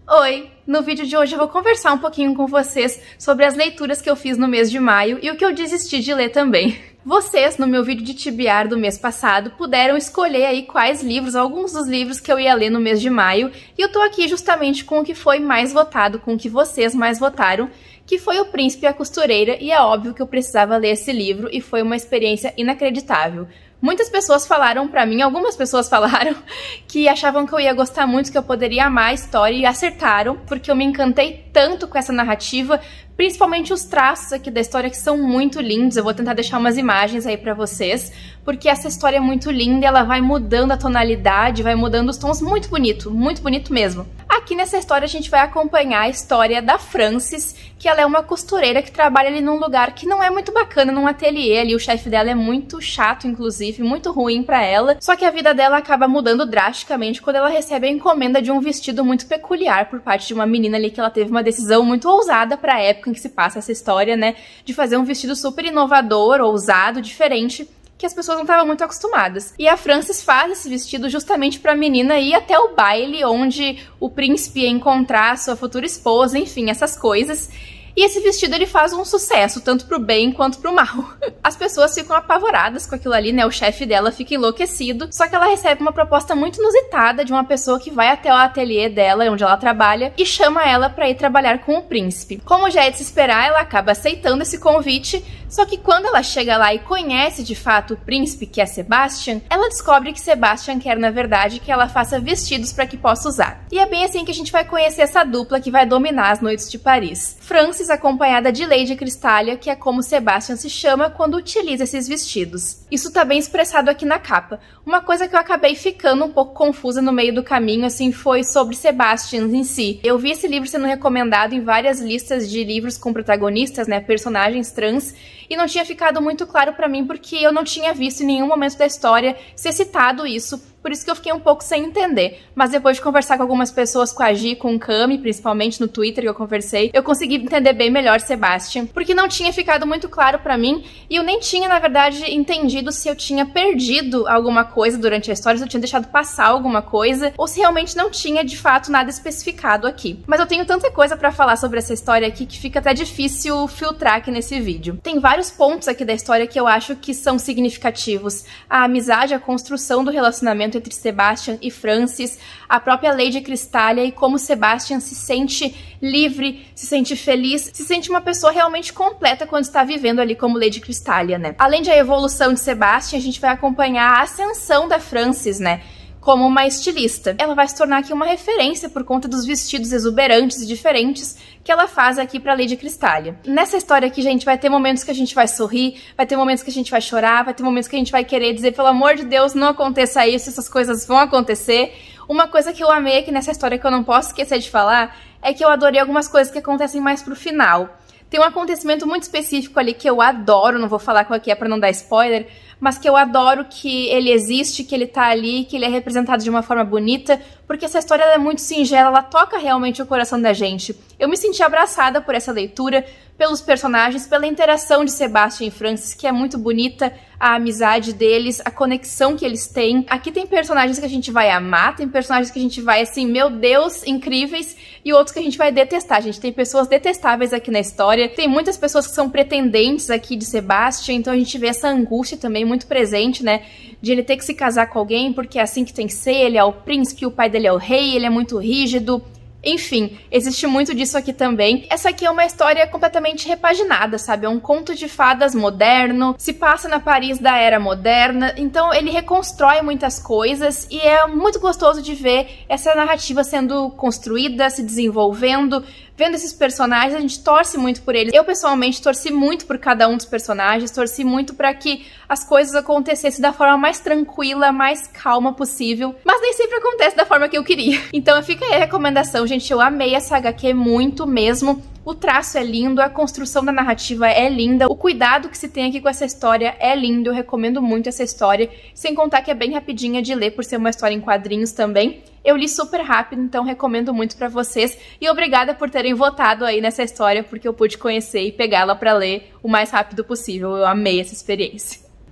Oi! No vídeo de hoje eu vou conversar um pouquinho com vocês sobre as leituras que eu fiz no mês de maio e o que eu desisti de ler também. Vocês, no meu vídeo de TBR do mês passado, puderam escolher aí quais livros, alguns dos livros que eu ia ler no mês de maio, e eu tô aqui justamente com o que foi mais votado, com o que vocês mais votaram, que foi O Príncipe e a Costureira, e é óbvio que eu precisava ler esse livro e foi uma experiência inacreditável. Muitas pessoas falaram pra mim, algumas pessoas falaram, que achavam que eu ia gostar muito, que eu poderia amar a história, e acertaram, porque eu me encantei tanto com essa narrativa, principalmente os traços aqui da história que são muito lindos. Eu vou tentar deixar umas imagens aí pra vocês, porque essa história é muito linda, ela vai mudando a tonalidade, vai mudando os tons, muito bonito mesmo. Aqui nessa história a gente vai acompanhar a história da Frances, que ela é uma costureira que trabalha ali num lugar que não é muito bacana, num ateliê ali, o chefe dela é muito chato, inclusive, muito ruim pra ela, só que a vida dela acaba mudando drasticamente quando ela recebe a encomenda de um vestido muito peculiar por parte de uma menina ali que ela teve uma decisão muito ousada pra época em que se passa essa história, né, de fazer um vestido super inovador, ousado, diferente, que as pessoas não estavam muito acostumadas. E a Frances faz esse vestido justamente pra menina ir até o baile onde o príncipe ia encontrar a sua futura esposa, enfim, essas coisas. E esse vestido ele faz um sucesso, tanto pro bem quanto pro mal. As pessoas ficam apavoradas com aquilo ali, né? O chefe dela fica enlouquecido, só que ela recebe uma proposta muito inusitada de uma pessoa que vai até o ateliê dela, onde ela trabalha, e chama ela pra ir trabalhar com o príncipe. Como já é de se esperar, ela acaba aceitando esse convite, só que quando ela chega lá e conhece de fato o príncipe, que é Sebastian, ela descobre que Sebastian quer, na verdade, que ela faça vestidos para que possa usar. E é bem assim que a gente vai conhecer essa dupla que vai dominar as noites de Paris. Frances acompanhada de Lady Crystália, que é como Sebastian se chama quando utiliza esses vestidos. Isso tá bem expressado aqui na capa. Uma coisa que eu acabei ficando um pouco confusa no meio do caminho, assim, foi sobre Sebastian em si. Eu vi esse livro sendo recomendado em várias listas de livros com protagonistas, né, personagens trans, e não tinha ficado muito claro pra mim porque eu não tinha visto em nenhum momento da história ser citado isso, por isso que eu fiquei um pouco sem entender. Mas depois de conversar com algumas pessoas, com a Gi, com o Cami, principalmente no Twitter que eu conversei, eu consegui entender bem melhor Sebastian, porque não tinha ficado muito claro pra mim, e eu nem tinha, na verdade, entendido se eu tinha perdido alguma coisa durante a história, se eu tinha deixado passar alguma coisa, ou se realmente não tinha, de fato, nada especificado aqui. Mas eu tenho tanta coisa pra falar sobre essa história aqui que fica até difícil filtrar aqui nesse vídeo. Tem vários pontos aqui da história que eu acho que são significativos. A amizade, a construção do relacionamento entre Sebastian e Frances, a própria Lady Crystália e como Sebastian se sente livre, se sente feliz, se sente uma pessoa realmente completa quando está vivendo ali como Lady Crystália, né? Além da evolução de Sebastian, a gente vai acompanhar a ascensão da Frances, né, como uma estilista. Ela vai se tornar aqui uma referência por conta dos vestidos exuberantes e diferentes que ela faz aqui pra Lady Crystália. Nessa história aqui, gente, vai ter momentos que a gente vai sorrir, vai ter momentos que a gente vai chorar, vai ter momentos que a gente vai querer dizer, pelo amor de Deus, não aconteça isso, essas coisas vão acontecer. Uma coisa que eu amei aqui nessa história que eu não posso esquecer de falar é que eu adorei algumas coisas que acontecem mais pro final. Tem um acontecimento muito específico ali que eu adoro, não vou falar qual que é pra não dar spoiler, mas que eu adoro que ele existe, que ele tá ali, que ele é representado de uma forma bonita, porque essa história ela é muito singela, ela toca realmente o coração da gente. Eu me senti abraçada por essa leitura, pelos personagens, pela interação de Sebastian e Frances, que é muito bonita, a amizade deles, a conexão que eles têm. Aqui tem personagens que a gente vai amar, tem personagens que a gente vai, assim, meu Deus, incríveis, e outros que a gente vai detestar. A gente tem pessoas detestáveis aqui na história, tem muitas pessoas que são pretendentes aqui de Sebastian, então a gente vê essa angústia também muito presente, né, de ele ter que se casar com alguém, porque é assim que tem que ser, ele é o príncipe, o pai dele é o rei, ele é muito rígido. Enfim, existe muito disso aqui também. Essa aqui é uma história completamente repaginada, sabe? É um conto de fadas moderno, se passa na Paris da era moderna, então ele reconstrói muitas coisas e é muito gostoso de ver essa narrativa sendo construída, se desenvolvendo, vendo esses personagens, a gente torce muito por eles. Eu, pessoalmente, torci muito por cada um dos personagens, torci muito pra que as coisas acontecessem da forma mais tranquila, mais calma possível, mas nem sempre acontece da forma que eu queria. Então fica aí a recomendação, gente, eu amei essa HQ muito mesmo. O traço é lindo, a construção da narrativa é linda, o cuidado que se tem aqui com essa história é lindo, eu recomendo muito essa história, sem contar que é bem rapidinha de ler por ser uma história em quadrinhos também. Eu li super rápido, então recomendo muito pra vocês, e obrigada por terem votado aí nessa história, porque eu pude conhecer e pegá-la pra ler o mais rápido possível, eu amei essa experiência.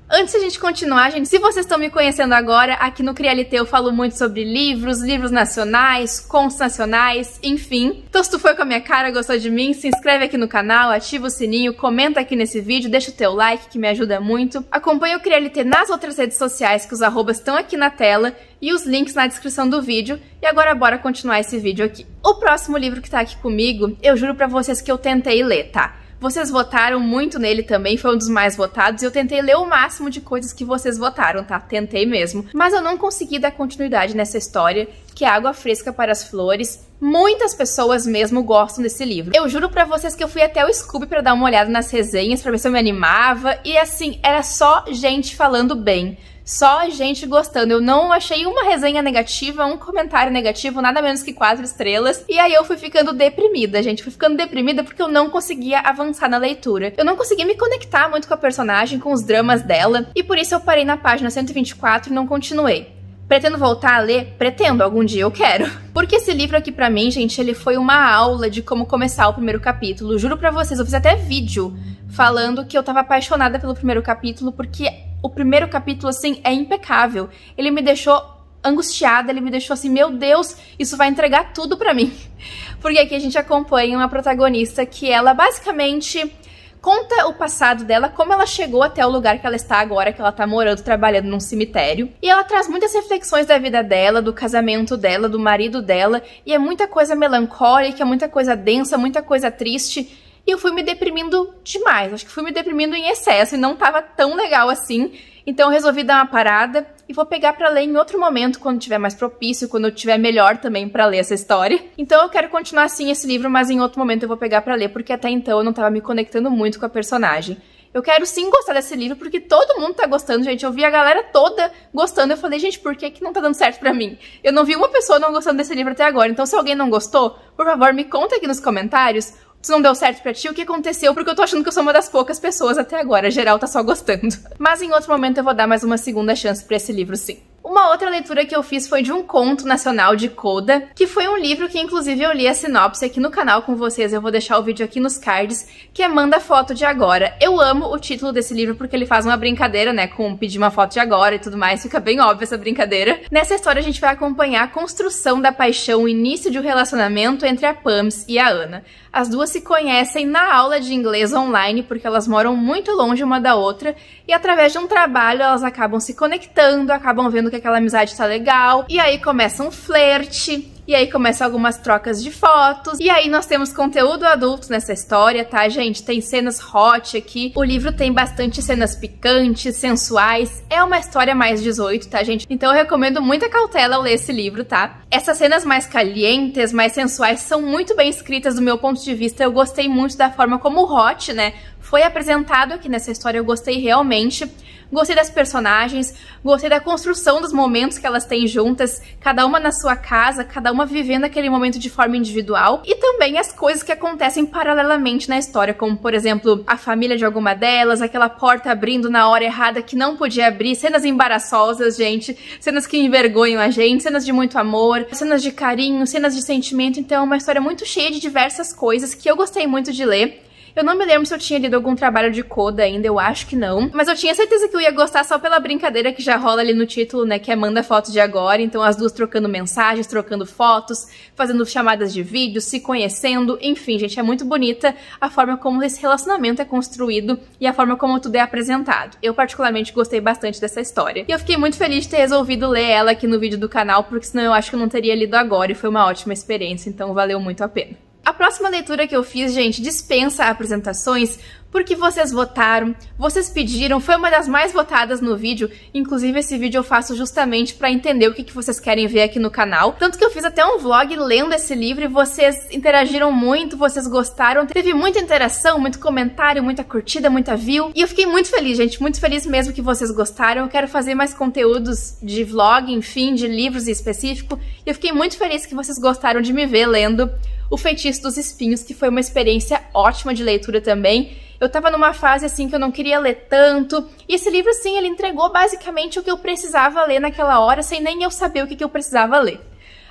Antes de a gente continuar, gente, se vocês estão me conhecendo agora, aqui no Crialité eu falo muito sobre livros, livros nacionais, contos nacionais, enfim. Então se tu foi com a minha cara, gostou de mim, se inscreve aqui no canal, ativa o sininho, comenta aqui nesse vídeo, deixa o teu like que me ajuda muito. Acompanha o Crialité nas outras redes sociais, que os arrobas estão aqui na tela e os links na descrição do vídeo. E agora bora continuar esse vídeo aqui. O próximo livro que tá aqui comigo, eu juro pra vocês que eu tentei ler, tá? Vocês votaram muito nele também, foi um dos mais votados, e eu tentei ler o máximo de coisas que vocês votaram, tá? Tentei mesmo. Mas eu não consegui dar continuidade nessa história, que é Água Fresca para as Flores. Muitas pessoas mesmo gostam desse livro. Eu juro pra vocês que eu fui até o Scooby pra dar uma olhada nas resenhas, pra ver se eu me animava, e assim, era só gente falando bem. Só gente gostando. Eu não achei uma resenha negativa, um comentário negativo, nada menos que 4 estrelas. E aí eu fui ficando deprimida, gente. Fui ficando deprimida porque eu não conseguia avançar na leitura. Eu não conseguia me conectar muito com a personagem, com os dramas dela. E por isso eu parei na página 124 e não continuei. Pretendo voltar a ler? Pretendo, algum dia eu quero. Porque esse livro aqui pra mim, gente, ele foi uma aula de como começar o primeiro capítulo. Juro pra vocês, eu fiz até vídeo falando que eu tava apaixonada pelo primeiro capítulo, porque o primeiro capítulo, assim, é impecável. Ele me deixou angustiada, ele me deixou assim, meu Deus, isso vai entregar tudo pra mim. Porque aqui a gente acompanha uma protagonista que ela basicamente conta o passado dela, como ela chegou até o lugar que ela está agora, que ela tá morando, trabalhando num cemitério. E ela traz muitas reflexões da vida dela, do casamento dela, do marido dela, e é muita coisa melancólica, muita coisa densa, muita coisa triste. E eu fui me deprimindo demais, acho que fui me deprimindo em excesso e não tava tão legal assim. Então eu resolvi dar uma parada e vou pegar pra ler em outro momento, quando tiver mais propício, quando eu tiver melhor também pra ler essa história. Então eu quero continuar assim esse livro, mas em outro momento eu vou pegar pra ler, porque até então eu não tava me conectando muito com a personagem. Eu quero sim gostar desse livro, porque todo mundo tá gostando, gente. Eu vi a galera toda gostando. Eu falei, gente, por que que não tá dando certo pra mim? Eu não vi uma pessoa não gostando desse livro até agora. Então se alguém não gostou, por favor, me conta aqui nos comentários se não deu certo pra ti, o que aconteceu, porque eu tô achando que eu sou uma das poucas pessoas até agora, geral tá só gostando. Mas em outro momento eu vou dar mais uma segunda chance pra esse livro, sim. Uma outra leitura que eu fiz foi de um conto nacional de Coda, que foi um livro que inclusive eu li a sinopse aqui no canal com vocês, eu vou deixar o vídeo aqui nos cards, que é Manda Foto de Agora. Eu amo o título desse livro porque ele faz uma brincadeira, né, com pedir uma foto de agora e tudo mais, fica bem óbvio essa brincadeira. Nessa história a gente vai acompanhar a construção da paixão, o início de um relacionamento entre a Pams e a Ana. As duas se conhecem na aula de inglês online, porque elas moram muito longe uma da outra, e através de um trabalho elas acabam se conectando, acabam vendo que aquela amizade tá legal, e aí começa um flerte, e aí começam algumas trocas de fotos, e aí nós temos conteúdo adulto nessa história, tá, gente? Tem cenas hot aqui, o livro tem bastante cenas picantes, sensuais, é uma história mais 18, tá, gente? Então eu recomendo muita cautela ao ler esse livro, tá? Essas cenas mais calientes, mais sensuais, são muito bem escritas do meu ponto de vista, eu gostei muito da forma como o hot, né, foi apresentado aqui nessa história, eu gostei realmente. Gostei das personagens, gostei da construção dos momentos que elas têm juntas, cada uma na sua casa, cada uma vivendo aquele momento de forma individual, e também as coisas que acontecem paralelamente na história, como, por exemplo, a família de alguma delas, aquela porta abrindo na hora errada que não podia abrir, cenas embaraçosas, gente, cenas que envergonham a gente, cenas de muito amor, cenas de carinho, cenas de sentimento, então é uma história muito cheia de diversas coisas que eu gostei muito de ler. Eu não me lembro se eu tinha lido algum trabalho de Coda ainda, eu acho que não. Mas eu tinha certeza que eu ia gostar só pela brincadeira que já rola ali no título, né, que é Manda Foto de Agora. Então as duas trocando mensagens, trocando fotos, fazendo chamadas de vídeo, se conhecendo. Enfim, gente, é muito bonita a forma como esse relacionamento é construído e a forma como tudo é apresentado. Eu particularmente gostei bastante dessa história. E eu fiquei muito feliz de ter resolvido ler ela aqui no vídeo do canal, porque senão eu acho que eu não teria lido agora e foi uma ótima experiência, então valeu muito a pena. A próxima leitura que eu fiz, gente, dispensa apresentações, porque vocês votaram, vocês pediram, foi uma das mais votadas no vídeo, inclusive esse vídeo eu faço justamente pra entender o que vocês querem ver aqui no canal, tanto que eu fiz até um vlog lendo esse livro e vocês interagiram muito, vocês gostaram, teve muita interação, muito comentário, muita curtida, muita view, e eu fiquei muito feliz, gente, muito feliz mesmo que vocês gostaram. Eu quero fazer mais conteúdos de vlog, enfim, de livros em específico, e eu fiquei muito feliz que vocês gostaram de me ver lendo O Feitiço dos Espinhos, que foi uma experiência ótima de leitura também. Eu tava numa fase assim que eu não queria ler tanto, e esse livro sim, ele entregou basicamente o que eu precisava ler naquela hora, sem nem eu saber o que eu precisava ler.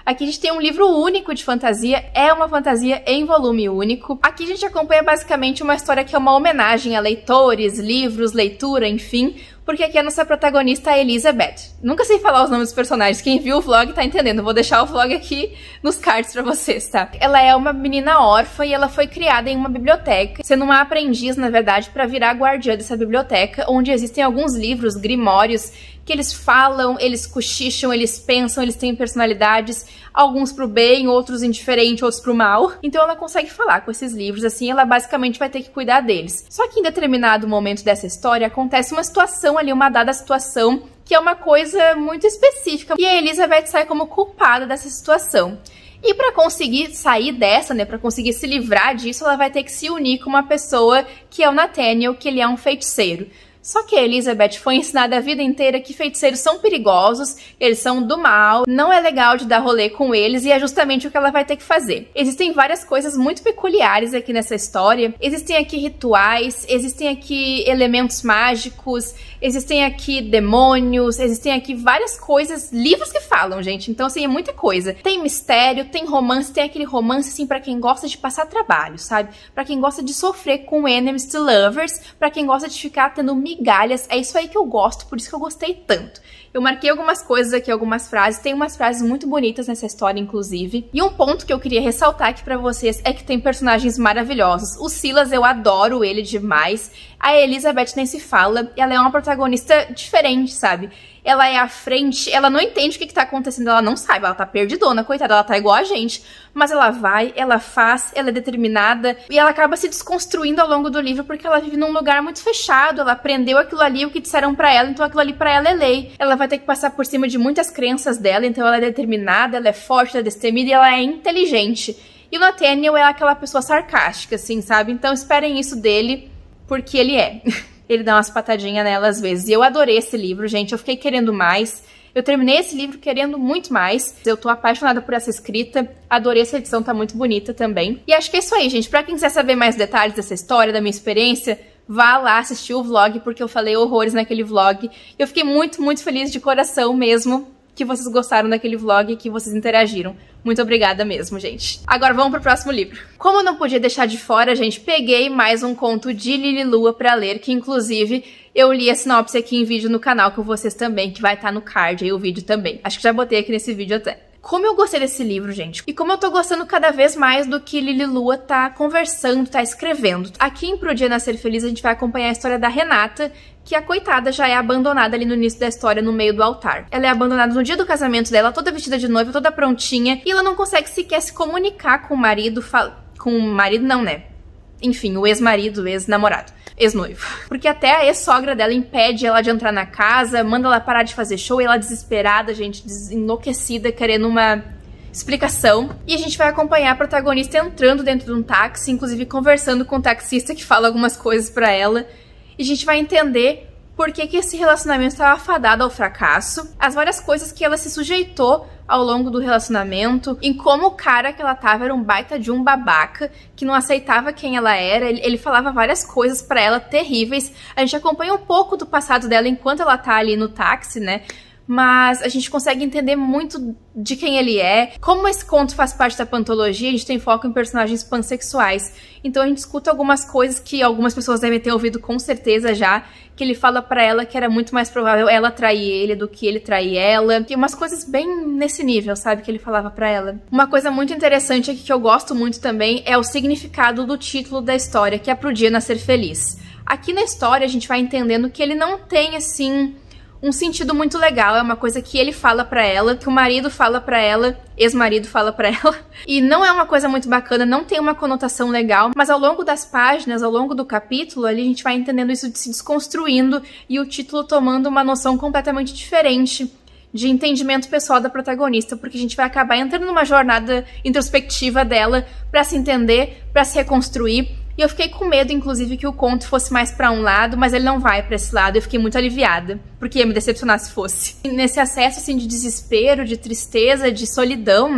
Aqui a gente tem um livro único de fantasia, é uma fantasia em volume único. Aqui a gente acompanha basicamente uma história que é uma homenagem a leitores, livros, leitura, enfim, porque aqui a nossa protagonista é a Elizabeth. Nunca sei falar os nomes dos personagens, quem viu o vlog tá entendendo, vou deixar o vlog aqui nos cards pra vocês, tá? Ela é uma menina órfã e ela foi criada em uma biblioteca, sendo uma aprendiz, na verdade, pra virar guardiã dessa biblioteca, onde existem alguns livros, grimórios, que eles falam, eles cochicham, eles pensam, eles têm personalidades, alguns pro bem, outros indiferente, outros pro mal. Então ela consegue falar com esses livros, assim, ela basicamente vai ter que cuidar deles. Só que em determinado momento dessa história, acontece uma situação ali, uma dada situação, que é uma coisa muito específica, e a Elizabeth sai como culpada dessa situação. E para conseguir sair dessa, né, para conseguir se livrar disso, ela vai ter que se unir com uma pessoa que é o Nathaniel, que ele é um feiticeiro. Só que a Elizabeth foi ensinada a vida inteira que feiticeiros são perigosos, eles são do mal, não é legal de dar rolê com eles e é justamente o que ela vai ter que fazer. Existem várias coisas muito peculiares aqui nessa história, existem aqui rituais, existem aqui elementos mágicos, existem aqui demônios, existem aqui várias coisas, livros que falam, gente, então assim, é muita coisa. Tem mistério, tem romance, tem aquele romance assim pra quem gosta de passar trabalho, sabe? Pra quem gosta de sofrer com enemies to lovers, pra quem gosta de ficar tendo migalhas, é isso aí que eu gosto, por isso que eu gostei tanto. Eu marquei algumas coisas aqui, algumas frases, tem umas frases muito bonitas nessa história, inclusive. E um ponto que eu queria ressaltar aqui pra vocês é que tem personagens maravilhosos. O Silas, eu adoro ele demais. A Elizabeth nem se fala, ela é uma protagonista diferente, sabe? Ela é à frente, ela não entende o que tá acontecendo, ela não sabe, ela tá perdidona, coitada, ela tá igual a gente. Mas ela vai, ela faz, ela é determinada e ela acaba se desconstruindo ao longo do livro porque ela vive num lugar muito fechado, ela aprendeu aquilo ali, o que disseram pra ela, então aquilo ali pra ela é lei. Ela vai ter que passar por cima de muitas crenças dela, então ela é determinada, ela é forte, ela é destemida e ela é inteligente. E o Nathaniel é aquela pessoa sarcástica, assim, sabe? Então esperem isso dele, porque ele é. Ele dá umas patadinhas nela às vezes. E eu adorei esse livro, gente. Eu fiquei querendo mais. Eu terminei esse livro querendo muito mais. Eu tô apaixonada por essa escrita. Adorei essa edição, tá muito bonita também. E acho que é isso aí, gente. Pra quem quiser saber mais detalhes dessa história, da minha experiência, vá lá assistir o vlog, porque eu falei horrores naquele vlog. Eu fiquei muito, muito feliz de coração mesmo que vocês gostaram daquele vlog e que vocês interagiram. Muito obrigada mesmo, gente. Agora vamos pro próximo livro. Como eu não podia deixar de fora, gente, peguei mais um conto de Lili Lua pra ler, que inclusive eu li a sinopse aqui em vídeo no canal com vocês também, que vai estar no card aí o vídeo também. Acho que já botei aqui nesse vídeo até. Como eu gostei desse livro, gente. E como eu tô gostando cada vez mais do que Lili Lua tá conversando, tá escrevendo. Aqui em Pro Dia Nascer Feliz a gente vai acompanhar a história da Renata, que a coitada já é abandonada ali no início da história, no meio do altar. Ela é abandonada no dia do casamento dela, toda vestida de noiva, toda prontinha, e ela não consegue sequer se comunicar com o marido, com o marido não, né? Enfim, o ex-marido, o ex-namorado, ex-noivo. Porque até a ex-sogra dela impede ela de entrar na casa, manda ela parar de fazer show, e ela desesperada, gente, enlouquecida, querendo uma explicação. E a gente vai acompanhar a protagonista entrando dentro de um táxi, inclusive conversando com o taxista que fala algumas coisas pra ela. E a gente vai entender por que esse relacionamento estava fadado ao fracasso, as várias coisas que ela se sujeitou ao longo do relacionamento, em como o cara que ela tava era um baita de um babaca, que não aceitava quem ela era, ele falava várias coisas pra ela terríveis. A gente acompanha um pouco do passado dela enquanto ela tá ali no táxi, né? Mas a gente consegue entender muito de quem ele é. Como esse conto faz parte da pantologia, a gente tem foco em personagens pansexuais. Então a gente escuta algumas coisas que algumas pessoas devem ter ouvido com certeza já, que ele fala pra ela que era muito mais provável ela trair ele do que ele trair ela. E umas coisas bem nesse nível, sabe, que ele falava pra ela. Uma coisa muito interessante aqui que eu gosto muito também é o significado do título da história, que é Pro Dia Nascer Feliz. Aqui na história a gente vai entendendo que ele não tem, assim, um sentido muito legal, é uma coisa que ele fala pra ela, que o marido fala pra ela, ex-marido fala pra ela, e não é uma coisa muito bacana, não tem uma conotação legal, mas ao longo das páginas, ao longo do capítulo, ali a gente vai entendendo isso se desconstruindo e o título tomando uma noção completamente diferente de entendimento pessoal da protagonista, porque a gente vai acabar entrando numa jornada introspectiva dela pra se entender, pra se reconstruir. E eu fiquei com medo, inclusive, que o conto fosse mais pra um lado, mas ele não vai pra esse lado. Eu fiquei muito aliviada, porque ia me decepcionar se fosse. E nesse acesso, assim, de desespero, de tristeza, de solidão, né?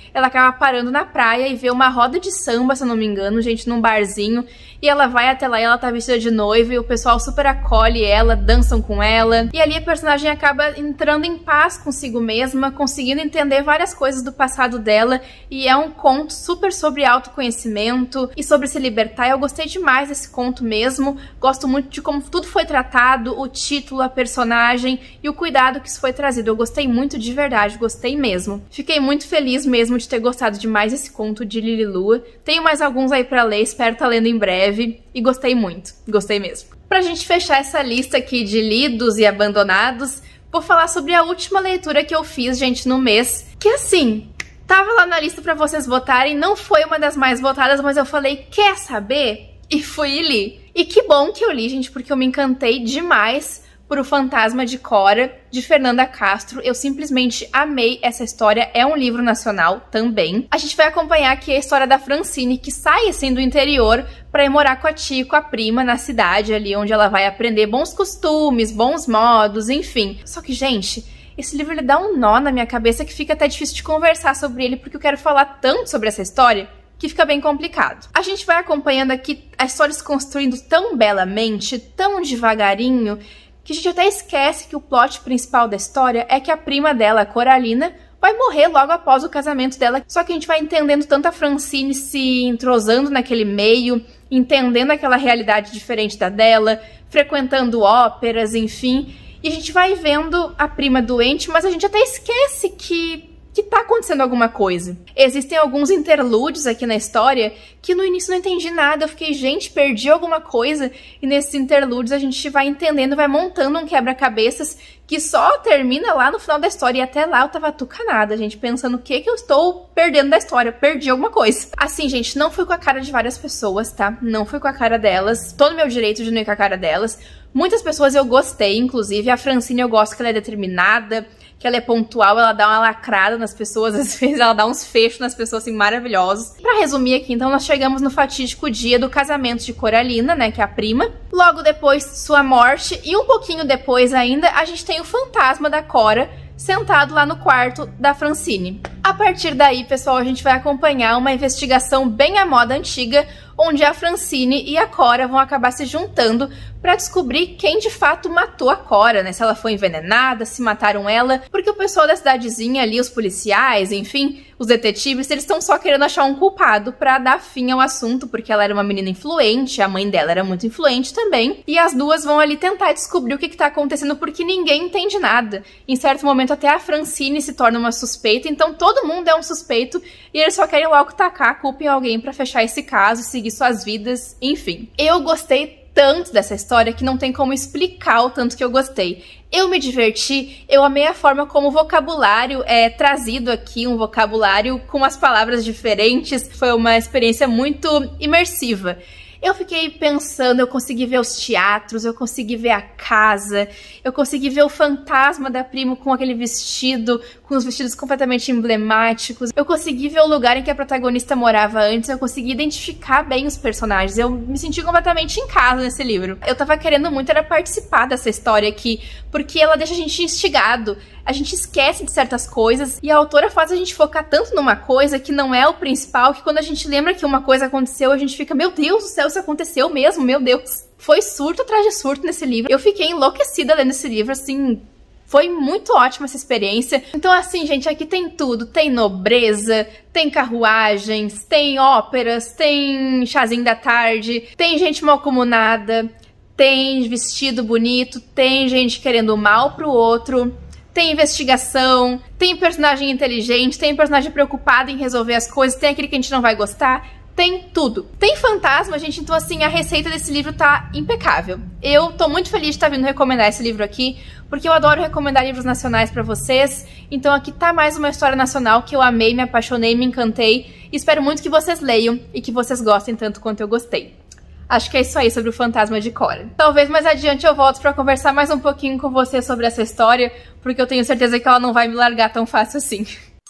ela acaba parando na praia e vê uma roda de samba, se eu não me engano, gente, num barzinho. E ela vai até lá e ela tá vestida de noiva e o pessoal super acolhe ela, dançam com ela. E ali a personagem acaba entrando em paz consigo mesma, conseguindo entender várias coisas do passado dela. E é um conto super sobre autoconhecimento e sobre se libertar. Eu gostei demais desse conto mesmo. Gosto muito de como tudo foi tratado, o título, a personagem e o cuidado que isso foi trazido. Eu gostei muito de verdade, gostei mesmo. Fiquei muito feliz mesmo de ter gostado demais desse conto de Lili Lua. Tenho mais alguns aí pra ler, espero estar lendo em breve. E gostei muito, gostei mesmo. Pra gente fechar essa lista aqui de lidos e abandonados, vou falar sobre a última leitura que eu fiz, gente, no mês. Que assim, tava lá na lista pra vocês votarem, não foi uma das mais votadas, mas eu falei, quer saber? E fui e li. E que bom que eu li, gente, porque eu me encantei demais por O Fantasma de Cora, de Fernanda Castro. Eu simplesmente amei essa história, é um livro nacional também. A gente vai acompanhar aqui a história da Francine, que sai assim do interior pra ir morar com a tia e com a prima na cidade, ali onde ela vai aprender bons costumes, bons modos, enfim. Só que, gente, esse livro ele dá um nó na minha cabeça que fica até difícil de conversar sobre ele, porque eu quero falar tanto sobre essa história que fica bem complicado. A gente vai acompanhando aqui a história se construindo tão belamente, tão devagarinho, que a gente até esquece que o plot principal da história é que a prima dela, a Coralina, vai morrer logo após o casamento dela. Só que a gente vai entendendo tanto a Francine se entrosando naquele meio, entendendo aquela realidade diferente da dela, frequentando óperas, enfim. E a gente vai vendo a prima doente, mas a gente até esquece que tá acontecendo alguma coisa. Existem alguns interlúdios aqui na história que no início não entendi nada, eu fiquei, gente, perdi alguma coisa, e nesses interlúdios a gente vai entendendo, vai montando um quebra-cabeças que só termina lá no final da história, e até lá eu tava tucanada, gente, pensando o que eu estou perdendo da história, perdi alguma coisa. Assim, gente, não fui com a cara de várias pessoas, tá? Não fui com a cara delas, tô no meu direito de não ir com a cara delas. Muitas pessoas eu gostei, inclusive a Francine eu gosto que ela é determinada, que ela é pontual, ela dá uma lacrada nas pessoas, às vezes ela dá uns fechos nas pessoas, assim, maravilhosos. Pra resumir aqui, então, nós chegamos no fatídico dia do casamento de Coralina, né, que é a prima. Logo depois, sua morte, e um pouquinho depois ainda, a gente tem o fantasma da Cora, sentado lá no quarto da Francine. A partir daí, pessoal, a gente vai acompanhar uma investigação bem à moda antiga, onde a Francine e a Cora vão acabar se juntando pra descobrir quem de fato matou a Cora, né? Se ela foi envenenada, se mataram ela, porque o pessoal da cidadezinha ali, os policiais, enfim, os detetives, eles estão só querendo achar um culpado pra dar fim ao assunto, porque ela era uma menina influente, a mãe dela era muito influente também, e as duas vão ali tentar descobrir o que tá acontecendo, porque ninguém entende nada. Em certo momento até a Francine se torna uma suspeita, então todo mundo é um suspeito, e eles só querem logo tacar a culpa em alguém pra fechar esse caso, seguir suas vidas, enfim. Eu gostei tanto dessa história que não tem como explicar o tanto que eu gostei. Eu me diverti, eu amei a forma como o vocabulário é trazido aqui, um vocabulário com as palavras diferentes. Foi uma experiência muito imersiva. Eu fiquei pensando, eu consegui ver os teatros, eu consegui ver a casa, eu consegui ver o fantasma da prima com aquele vestido, com os vestidos completamente emblemáticos. Eu consegui ver o lugar em que a protagonista morava antes, eu consegui identificar bem os personagens. Eu me senti completamente em casa nesse livro. Eu tava querendo muito era participar dessa história aqui, porque ela deixa a gente instigado. A gente esquece de certas coisas e a autora faz a gente focar tanto numa coisa que não é o principal, que quando a gente lembra que uma coisa aconteceu, a gente fica, meu Deus do céu, isso aconteceu mesmo, meu Deus. Foi surto atrás de surto nesse livro. Eu fiquei enlouquecida lendo esse livro, assim, foi muito ótima essa experiência. Então, assim, gente, aqui tem tudo. Tem nobreza, tem carruagens, tem óperas, tem chazinho da tarde, tem gente malcomunada, tem vestido bonito, tem gente querendo o mal pro outro, tem investigação, tem personagem inteligente, tem personagem preocupado em resolver as coisas, tem aquele que a gente não vai gostar, tem tudo. Tem fantasma, gente, então assim, a receita desse livro tá impecável. Eu tô muito feliz de estar vindo recomendar esse livro aqui, porque eu adoro recomendar livros nacionais pra vocês, então aqui tá mais uma história nacional que eu amei, me apaixonei, me encantei, e espero muito que vocês leiam e que vocês gostem tanto quanto eu gostei. Acho que é isso aí sobre o Fantasma de Cora. Talvez mais adiante eu volto pra conversar mais um pouquinho com você sobre essa história, porque eu tenho certeza que ela não vai me largar tão fácil assim.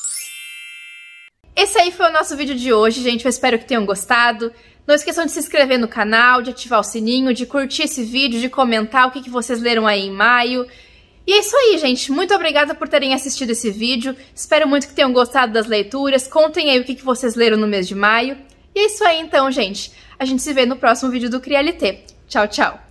Esse aí foi o nosso vídeo de hoje, gente. Eu espero que tenham gostado. Não esqueçam de se inscrever no canal, de ativar o sininho, de curtir esse vídeo, de comentar o que vocês leram aí em maio. E é isso aí, gente. Muito obrigada por terem assistido esse vídeo. Espero muito que tenham gostado das leituras. Contem aí o que vocês leram no mês de maio. E é isso aí então, gente. A gente se vê no próximo vídeo do CriaLT. Tchau, tchau!